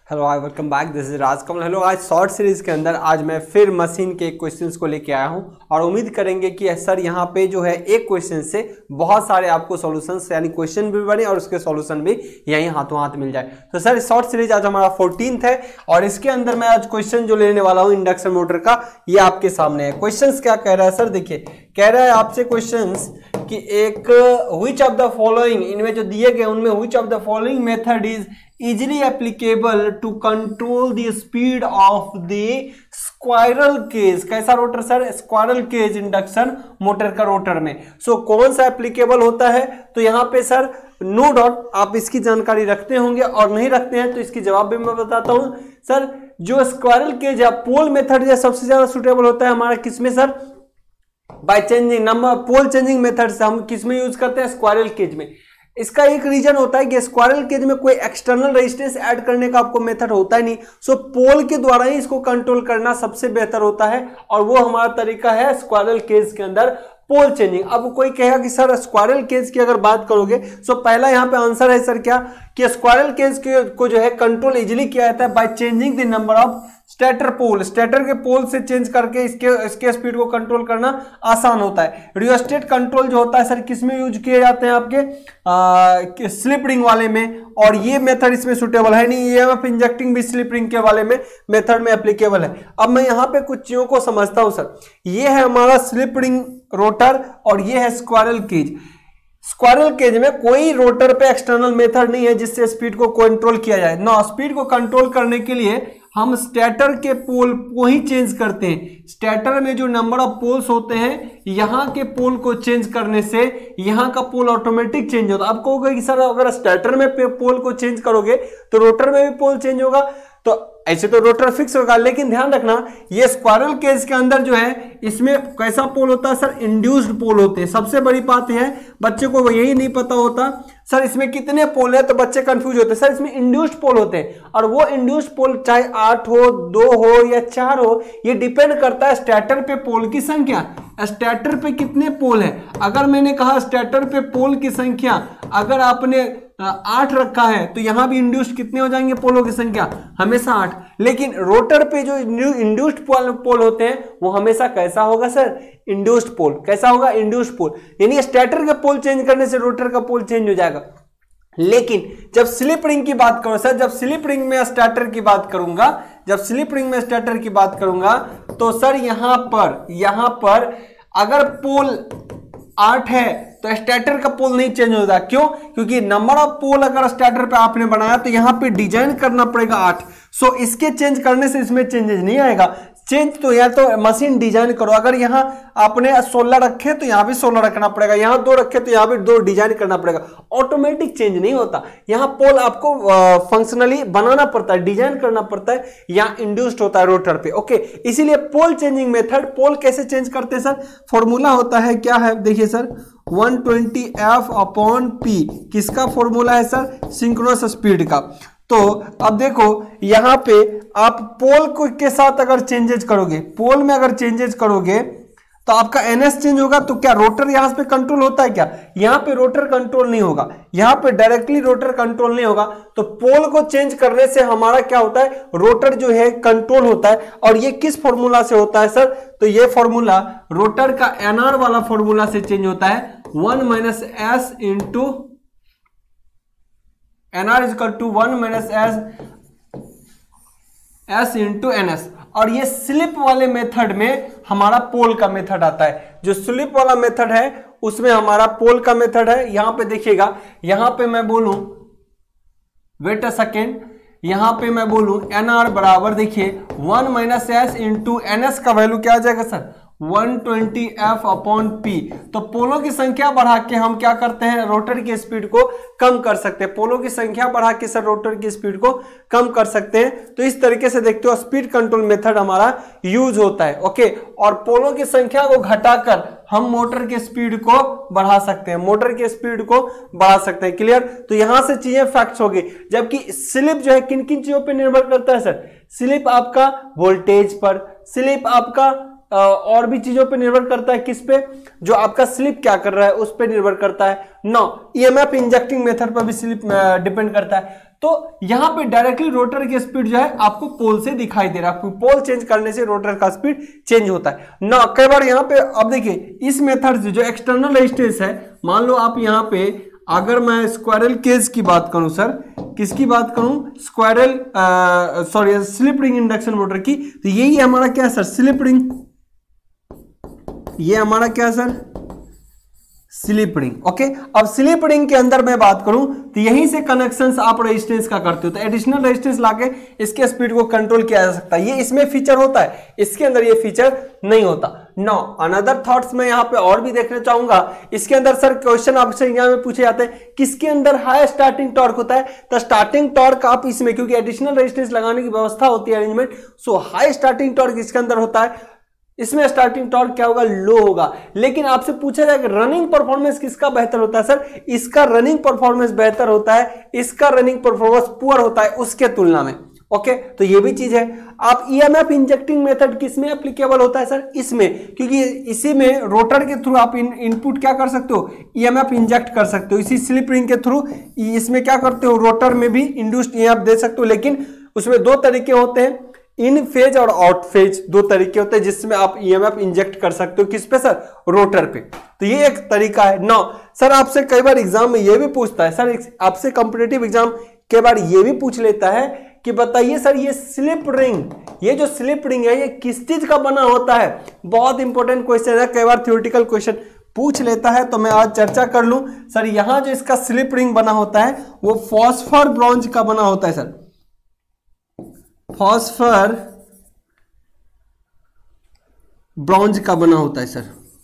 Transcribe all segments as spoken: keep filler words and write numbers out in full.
Hello hi welcome back, this is Rajkamal. Hello, आज short series के अंदर आज मैं फिर मशीन के क्वेश्चंस को लेके आया हूं और उम्मीद करेंगे कि सर यहां पे जो है एक क्वेश्चन से बहुत सारे आपको सॉल्यूशंस यानी क्वेश्चन भी बने और उसके सॉल्यूशन भी यहीं हाथों हाथ मिल जाए। तो सर शॉर्ट सीरीज आज हमारा फोर्टीन्थ है और इसके अंदर मैं आज क्वेश्चन जो लेने वाला हूँ इंडक्शन मोटर का, ये आपके सामने है। क्वेश्चन क्या कह रहा है सर, देखिए कह रहा है आपसे क्वेश्चन कि एक व्हिच ऑफ द फॉलोइंग, इनमें जो दिए गए उनमें which of the following method is easily applicable to control the speed of the squirrel cage। कैसा rotor sir? Squirrel cage induction motor का रोटर में। सो so, कौन सा एप्लीकेबल होता है? तो यहां पे सर नो डाउट आप इसकी जानकारी रखते होंगे और नहीं रखते हैं तो इसकी जवाब भी मैं बताता हूं। सर जो स्क्वायरल केज या पोल मेथड या सबसे ज्यादा सुटेबल होता है हमारा किसमें sir? By changing number, pole changing method से हम किसमें यूज करते हैं? स्क्वायरल केज में। इसका एक रीजन होता है कि स्क्वायरल केज में कोई एक्सटर्नल रेजिस्टेंस ऐड करने का आपको मेथड होता ही नहीं। सो पोल के द्वारा ही इसको कंट्रोल करना सबसे बेहतर होता है और वो हमारा तरीका है स्क्वायरल केज के अंदर पोल चेंजिंग। अब कोई कहेगा कि सर स्क्वायरल केज की अगर बात करोगे सो पहला यहां पे आंसर है सर क्या कि स्क्वायरल केज को जो है कंट्रोल इजीली किया जाता है by changing the number of stator pole. Stator के पोल से चेंज करके इसके इसके स्पीड को कंट्रोल करना आसान होता है। रियोस्टेट कंट्रोल जो होता है सर किसमें यूज किए जाते हैं? आपके स्लिप रिंग वाले में, और ये मेथड इसमें सुटेबल है नहीं। ईएमएफ इंजेक्टिंग भी स्लिप रिंग के वाले में मेथड में एप्लीकेबल है। अब मैं यहां पे कुछ चीजों को समझता हूं सर। ये है हमारा स्लिप रिंग रोटर और ये है स्क्वायरल केज। स्क्वायरल केज में कोई रोटर पे एक्सटर्नल मेथड नहीं है जिससे स्पीड को कंट्रोल किया जाए ना। स्पीड को कंट्रोल करने के लिए हम स्टेटर के पोल को ही चेंज करते हैं। स्टेटर में जो नंबर ऑफ पोल्स होते हैं यहां के पोल को चेंज करने से यहां का पोल ऑटोमेटिक चेंज होता है। आप कहोगे कि सर अगर स्टेटर में पोल को चेंज करोगे तो रोटर में भी पोल चेंज होगा, तो ऐसे तो रोटर फिक्स होगा। लेकिन ध्यान रखना ये स्क्वायरल केज के अंदर जो है इसमें कैसा पोल होता है सर? इंड्यूस्ड पोल होते हैं। सबसे बड़ी बात है बच्चे को यही नहीं पता होता सर इसमें कितने पोल है, तो बच्चे कंफ्यूज होते हैं। सर इसमें इंड्यूस्ड पोल होते हैं और वो इंड्यूस्ड पोल चाहे आठ हो, दो हो या चार हो, ये डिपेंड करता है स्टेटर पे पोल की संख्या। स्टेटर पे कितने पोल है? अगर मैंने कहा स्टेटर पे पोल की संख्या अगर आपने आठ रखा है तो यहां भी इंड्यूस्ड कितने हो जाएंगे पोलों की संख्या? हमेशा आठ। लेकिन रोटर पे जो इंड्यूस्ड पोल, पोल होते हैं वो हमेशा कैसा होगा सर? Induced pole. कैसा होगा? Induced pole. यानी स्टेटर के पोल चेंज करने से रोटर का पोल चेंज हो जाएगा। लेकिन जब स्लिप रिंग की बात करो सर, जब स्लिप रिंग में स्टेटर की बात करूंगा जब स्लिप रिंग में स्टेटर की बात करूंगा तो सर यहां पर यहां पर अगर पोल आठ है तो स्टेटर का पोल नहीं चेंज होता। क्यों? क्योंकि नंबर ऑफ पोल अगर स्टेटर पे आपने बनाया तो यहां पे डिजाइन करना पड़ेगा आठ। सो इसके चेंज करने से इसमें चेंजेस नहीं आएगा। चेंज तो या तो मशीन डिजाइन करो। अगर यहां आपने सोलह रखे तो यहां भी सोलह रखना पड़ेगा, यहां दो रखे तो यहां भी दो डिजाइन करना पड़ेगा। ऑटोमेटिक चेंज नहीं होता। यहां पोल आपको फंक्शनली बनाना पड़ता है, डिजाइन करना पड़ता है, यहां इंड्यूस्ड होता है रोटर पे। ओके, इसीलिए पोल चेंजिंग मेथड, पोल कैसे चेंज करते हैं सर? फॉर्मूला होता है, क्या है देखिए sir, one twenty f upon p. किसका फॉर्मूला है सर? सिंक्रोनस स्पीड का। तो अब देखो यहां पे आप पोल को के साथ अगर चेंजेस करोगे, पोल में अगर चेंजेस करोगे तो आपका एनएस चेंज होगा। तो क्या रोटर यहां पे कंट्रोल होता है क्या? यहां पे रोटर कंट्रोल नहीं होगा, यहां पे डायरेक्टली रोटर कंट्रोल नहीं होगा। तो पोल को चेंज करने से हमारा क्या होता है? रोटर जो है कंट्रोल होता है। और ये किस फॉर्मूला से होता है सर? तो ये फॉर्मूला रोटर का एनआर वाला फॉर्मूला से चेंज होता है। One minus s into n r equal to one minus s s into n s. और ये स्लिप वाले मेथड में हमारा पोल का मेथड आता है। जो स्लिप वाला मेथड है उसमें हमारा पोल का मेथड है। यहां पे देखिएगा, यहां पे मैं बोलूं वेट अ सेकेंड, यहां पे मैं बोलूं एन आर बराबर देखिए one minus s into n s का वैल्यू क्या आ जाएगा sir? One twenty f upon p. तो पोलों की संख्या बढ़ा के हम क्या करते हैं? रोटर की स्पीड को कम कर सकते हैं। पोलों की संख्या बढ़ा के सर रोटर की स्पीड को कम कर सकते हैं। तो इस तरीके से देखते हो स्पीड कंट्रोल मेथड हमारा यूज होता है। ओके, और पोलों की संख्या को घटाकर हम मोटर की स्पीड को बढ़ा सकते हैं, मोटर की स्पीड को बढ़ा सकते हैं। क्लियर? तो यहां से चीजें फैक्ट्स हो गई। जबकि स्लिप जो है किन किन चीजों पर निर्भर करता है सर? स्लिप आपका वोल्टेज पर, स्लिप आपका और भी चीजों पे निर्भर करता है। किस पे? जो आपका स्लिप क्या कर रहा है उस पे निर्भर करता है। नौ ईएमएफ इंजेक्टिंग मेथड पर भी स्लिप डिपेंड करता है। तो यहां पे डायरेक्टली रोटर की स्पीड जो है आपको पोल से दिखाई दे रहा है, पोल चेंज करने से रोटर का स्पीड चेंज होता है ना। कई बार यहां पे अब देखिए इस मेथड से जो एक्सटर्नल रेजिस्टेंस है, मान लो आप यहां पे अगर मैं स्क्वायरल केज की बात करूं सर, किसकी बात करूं, squirrel sorry slip ring induction motor की, तो यही हमारा क्या है सर, स्लिप रिंग, ये हमारा क्या है सर, स्लिप रिंग। ओके, अब स्लिप रिंग के अंदर मैं बात करूं तो यहीं से कनेक्शंस आप रेजिस्टेंस का करते हो, तो एडिशनल रेजिस्टेंस लाके इसके स्पीड को कंट्रोल किया जा सकता है, ये इसमें फीचर होता है, इसके अंदर ये फीचर नहीं होता। नाउ अनदर थॉट्स मैं यहां पे और भी देखना चाहूंगा। इसके अंदर सर क्वेश्चन आपसे यहां में पूछे जाते हैं किसके अंदर हाई स्टार्टिंग टॉर्क होता है, तो स्टार्टिंग टॉर्क आप इसमें, क्योंकि एडिशनल रेजिस्टेंस लगाने की व्यवस्था होती है arrangement, so high starting torque इसके अंदर होता है, इसमें स्टार्टिंग टॉर्क क्या होगा, लो होगा। लेकिन आपसे पूछा जाएगा रनिंग परफॉर्मेंस किसका बेहतर होता है, सर इसका रनिंग परफॉर्मेंस बेहतर होता है, इसका रनिंग परफॉर्मेंस पुअर होता है उसके तुलना में। ओके, तो ये भी चीज है। आप ईएमएफ इंजेक्टिंग मेथड किसमें एप्लीकेबल होता है सर, इसमें, क्योंकि इसी में रोटर के थ्रू आप इन, इनपुट क्या कर सकते हो, ईएमएफ इंजेक्ट कर सकते हो, इसी स्लिप रिंग के थ्रू इसमें क्या करते हो, रोटर में भी इंड्यूस्ड ईएमएफ दे सकते हो। लेकिन उसमें दो तरीके होते हैं, इन फेज और आउट फेज, दो तरीके होते हैं जिसमें आप ईएमएफ इंजेक्ट कर सकते हो, किस पे सर, रोटर पे। तो ये एक तरीका है। नौ सर आपसे कई बार एग्जाम में ये भी पूछता है सर, आपसे कॉम्पिटिटिव एग्जाम कई बार ये भी पूछ लेता है कि बताइए सर ये स्लिप रिंग, ये जो स्लिप रिंग है ये किस चीज का बना होता है। बहुत इंपॉर्टेंट क्वेश्चन है, कई बार थ्योरेटिकल क्वेश्चन पूछ लेता है, तो मैं आज चर्चा कर लूं। सर यहां जो इसका स्लिप रिंग बना होता है वो फॉस्फर ब्रॉन्ज का बना होता है सर, फॉस्फर ब्रॉन्ज का बना होता है सर,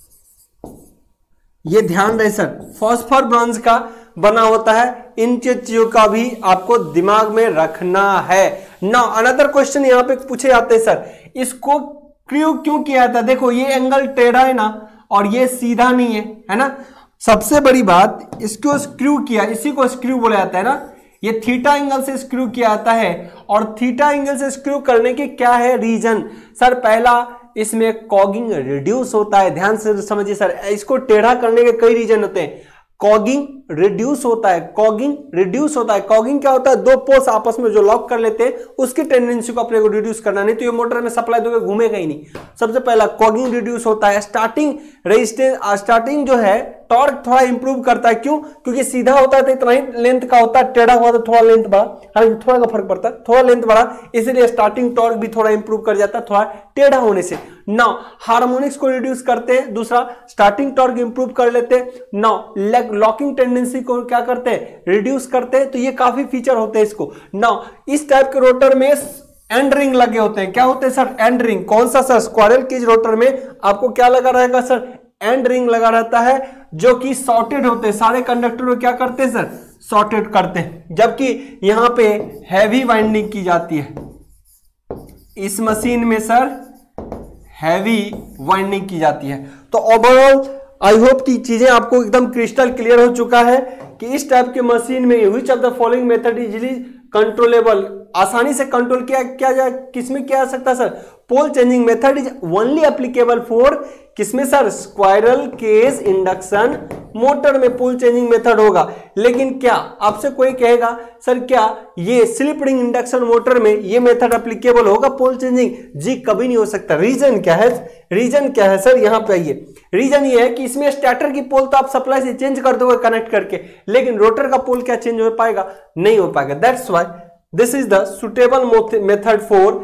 ये ध्यान रहे सर, फॉस्फर ब्रॉन्ज का बना होता है। इन चीजों का भी आपको दिमाग में रखना है ना। अनदर क्वेश्चन यहां पे पूछे जाते हैं सर, इसको क्रू क्यों किया था, देखो ये एंगल टेढ़ा है ना और ये सीधा नहीं है, है ना। सबसे बड़ी बात, इसको स्क्रू किया, इसी को स्क्रू बोला जाता है ना, ये थीटा एंगल से स्क्रू किया जाता है। और थीटा एंगल से स्क्रू करने के क्या है रीजन, सर पहला इसमें कॉगिंग रिड्यूस होता है, ध्यान से समझिए सर, इसको टेढ़ा करने के कई रीजन होते हैं। कॉगिंग रिड्यूस होता है, कॉगिंग रिड्यूस होता है, कॉगिंग क्या होता है, दो पोल्स आपस में जो लॉक कर लेते हैं उसकी टेंडेंसी को अपने को रिड्यूस करना, नहीं तो ये मोटर में सप्लाई दोगे घूमेगा ही नहीं। सबसे पहला कॉगिंग रिड्यूस होता है। स्टार्टिंग रेजिस्टेंस, स्टार्टिंग जो है टॉर्क थोड़ा इंप्रूव करता है, क्यों, क्योंकि सीधा होता है तो इतना ही लेंथ का होता है, टेढ़ा हुआ तो थोड़ा लेंथ बढ़ा, हालांकि थोड़ा का फर्क पड़ता है, थोड़ा लेंथ बढ़ा, इसलिए स्टार्टिंग टॉर्क भी थोड़ा इंप्रूव कर जाता है थोड़ा टेढ़ा होने से। नाउ हार्मोनिक्स को रिड्यूस करते हैं, दूसरा स्टार्टिंग टॉर्क इंप्रूव कर लेते हैं। नाउ लॉकिंग टेंडेंसी को क्या करते हैं, रिड्यूस करते हैं। तो ये काफी फीचर होते हैं इसको। नाउ इस टाइप के रोटर में एंड रिंग लगे होते हैं, क्या होते हैं सर, एंड रिंग। कौन सा सर, स्क्वायरल केज रोटर में आपको क्या लगा रहेगा सर, एंड रिंग लगा रहता है, जो कि शॉर्टेड होते हैं, सारे कंडक्टर को क्या करते हैं सर, शॉर्टेड करते हैं। जबकि यहां पे हैवी वाइंडिंग की जाती है, इस मशीन में सर हैवी वाइंडिंग की जाती है। तो ओवरऑल आई होप की चीजें आपको एकदम क्रिस्टल क्लियर हो चुका है कि इस टाइप के मशीन में which of the following method easily controllable, आसानी से कंट्रोल किया क्या जा, किसमें किया जा सकता है sir, pole changing method is only applicable for, किसमें sir, squirrel cage induction motor में पोल चेंजिंग मेथड होगा। लेकिन क्या आपसे कोई कहेगा सर क्या ये स्लिप रिंग इंडक्शन मोटर में ये मेथड एप्लीकेबल होगा पोल चेंजिंग, जी कभी नहीं हो सकता। रीजन क्या है, रीजन क्या है सर, यहां पे आइए। रीजन ये है कि इसमें स्टार्टर की पोल तो आप सप्लाई से चेंज कर दोगे कनेक्ट करके, लेकिन रोटर का पोल क्या चेंज हो पाएगा, नहीं हो पाएगा। That's why this is the suitable method for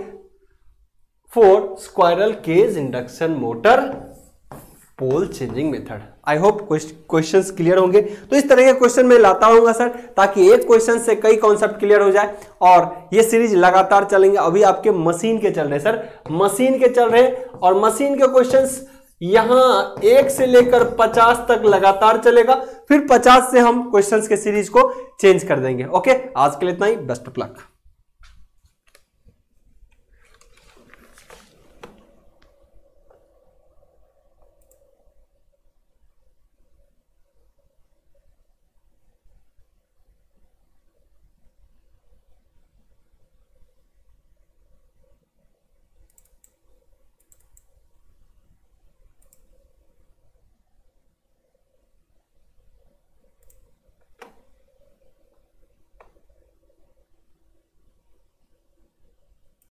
for squirrel cage induction motor pole changing method. I hope questions clear होंगे। तो इस तरह के क्वेश्चन मैं लाता रहूंगा सर, ताकि एक क्वेश्चन से कई कॉन्सेप्ट क्लियर हो जाए, और ये सीरीज लगातार चलेंगे। अभी आपके मशीन के चल रहे सर, मशीन के चल रहे, और मशीन के क्वेश्चंस यहां एक से लेकर पचास तक लगातार चलेगा, फिर पचास से हम क्वेश्चंस के सीरीज को चेंज कर देंगे। ओके, आज के लिए इतना ही, बेस्ट ऑफ लक।